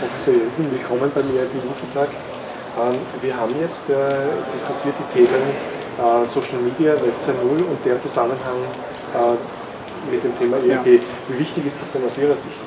Professor Jensen, willkommen beim ERP-Infotag. Wir haben jetzt diskutiert die Themen Social Media, Web 2.0 und der Zusammenhang mit dem Thema ERP. Ja. Wie wichtig ist das denn aus Ihrer Sicht?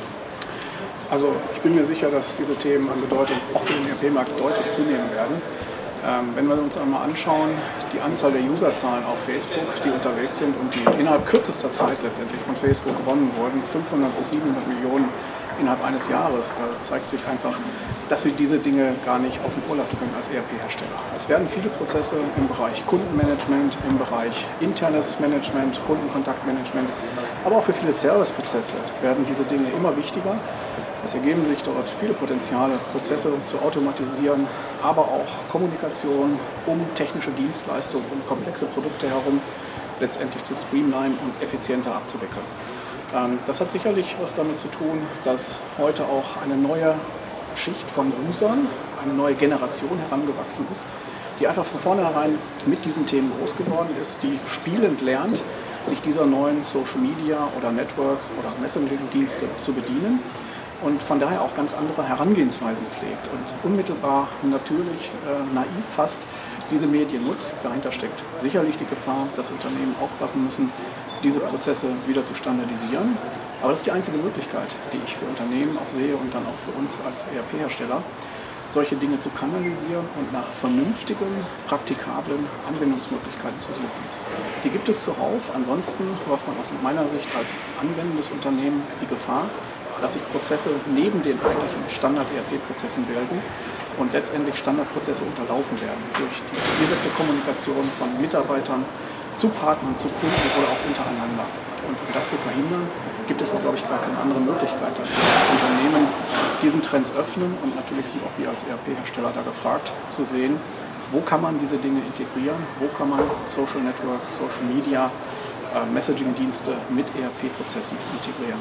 Also ich bin mir sicher, dass diese Themen an Bedeutung auch für den ERP-Markt deutlich zunehmen werden. Wenn wir uns einmal anschauen, die Anzahl der Userzahlen auf Facebook, die unterwegs sind und die innerhalb kürzester Zeit letztendlich von Facebook gewonnen wurden, 500 bis 700 Millionen innerhalb eines Jahres, da zeigt sich einfach, dass wir diese Dinge gar nicht außen vor lassen können als ERP-Hersteller. Es werden viele Prozesse im Bereich Kundenmanagement, im Bereich internes Management, Kundenkontaktmanagement, aber auch für viele Serviceprozesse werden diese Dinge immer wichtiger. Es ergeben sich dort viele Potenziale, Prozesse zu automatisieren, aber auch Kommunikation um technische Dienstleistungen und komplexe Produkte herum letztendlich zu streamlinen und effizienter abzuwickeln. Das hat sicherlich was damit zu tun, dass heute auch eine neue Schicht von Usern, eine neue Generation herangewachsen ist, die einfach von vornherein mit diesen Themen groß geworden ist, die spielend lernt, sich dieser neuen Social Media oder Networks oder Messaging-Dienste zu bedienen und von daher auch ganz andere Herangehensweisen pflegt und unmittelbar natürlich naiv fast diese Medien nutzt. Dahinter steckt sicherlich die Gefahr, dass Unternehmen aufpassen müssen, diese Prozesse wieder zu standardisieren. Aber das ist die einzige Möglichkeit, die ich für Unternehmen auch sehe und dann auch für uns als ERP-Hersteller, solche Dinge zu kanalisieren und nach vernünftigen, praktikablen Anwendungsmöglichkeiten zu suchen. Die gibt es zuhauf. Ansonsten läuft man aus meiner Sicht als anwendendes Unternehmen die Gefahr, dass sich Prozesse neben den eigentlichen Standard-ERP-Prozessen bilden und letztendlich Standardprozesse unterlaufen werden durch die direkte Kommunikation von Mitarbeitern zu Partnern, zu Kunden oder auch untereinander. Und um das zu verhindern, gibt es auch, glaube ich, gar keine andere Möglichkeit, als Unternehmen diesen Trends öffnen und natürlich sind auch wir als ERP-Hersteller da gefragt zu sehen, wo kann man diese Dinge integrieren, wo kann man Social Networks, Social Media, Messaging-Dienste mit ERP-Prozessen integrieren.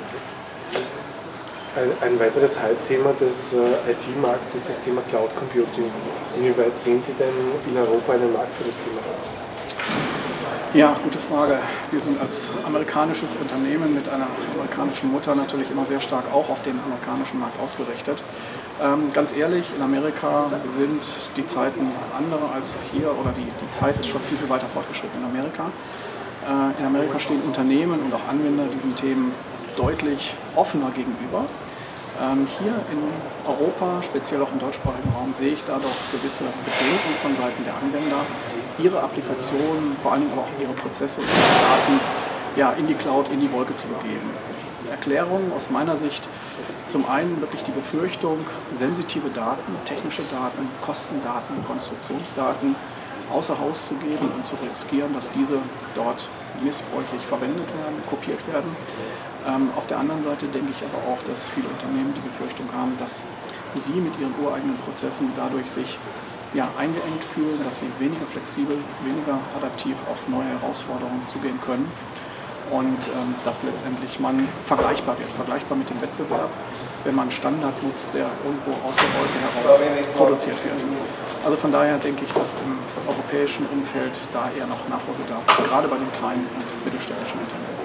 Ein weiteres Hype-Thema des IT-Markts ist das Thema Cloud Computing. Inwieweit sehen Sie denn in Europa einen Markt für das Thema? Ja, gute Frage. Wir sind als amerikanisches Unternehmen mit einer amerikanischen Mutter natürlich immer sehr stark auch auf den amerikanischen Markt ausgerichtet. Ganz ehrlich, in Amerika sind die Zeiten andere als hier oder die Zeit ist schon viel, viel weiter fortgeschritten in Amerika. In Amerika stehen Unternehmen und auch Anwender diesen Themen deutlich offener gegenüber. Hier in Europa, speziell auch im deutschsprachigen Raum, sehe ich da doch gewisse Bedenken von Seiten der Anwender, ihre Applikationen, vor allen Dingen aber auch ihre Prozesse und ihre Daten in die Cloud, in die Wolke zu begeben. Erklärung aus meiner Sicht: zum einen wirklich die Befürchtung, sensitive Daten, technische Daten, Kostendaten, Konstruktionsdaten außer Haus zu geben und zu riskieren, dass diese dort missbräuchlich verwendet werden, kopiert werden. Auf der anderen Seite denke ich aber auch, dass viele Unternehmen die Befürchtung haben, dass sie mit ihren ureigenen Prozessen dadurch sich eingeengt fühlen, dass sie weniger flexibel, weniger adaptiv auf neue Herausforderungen zugehen können und dass letztendlich man vergleichbar wird, vergleichbar mit dem Wettbewerb, wenn man einen Standard nutzt, der irgendwo aus der Wolke heraus produziert wird. Also von daher denke ich, dass im europäischen Umfeld da eher noch Nachholbedarf ist, gerade bei den kleinen und mittelständischen Unternehmen.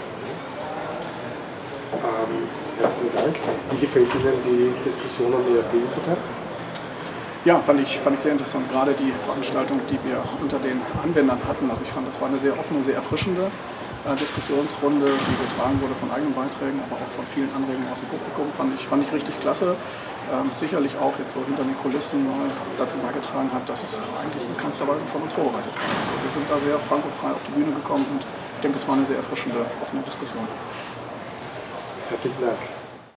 Herzlichen Dank. Wie gefällt Ihnen die Diskussion am ERP-Infotag? Ja, fand ich sehr interessant. Gerade die Veranstaltung, die wir unter den Anwendern hatten. Also ich fand, das war eine sehr offene, sehr erfrischende Diskussionsrunde, die getragen wurde von eigenen Beiträgen, aber auch von vielen Anregungen aus dem Publikum. Fand ich richtig klasse. Sicherlich auch jetzt so hinter den Kulissen dazu beigetragen hat, dass es eigentlich in keinster Weise von uns vorbereitet war. Also wir sind da sehr frank und frei auf die Bühne gekommen und ich denke, es war eine sehr erfrischende, offene Diskussion. Herzlichen Dank.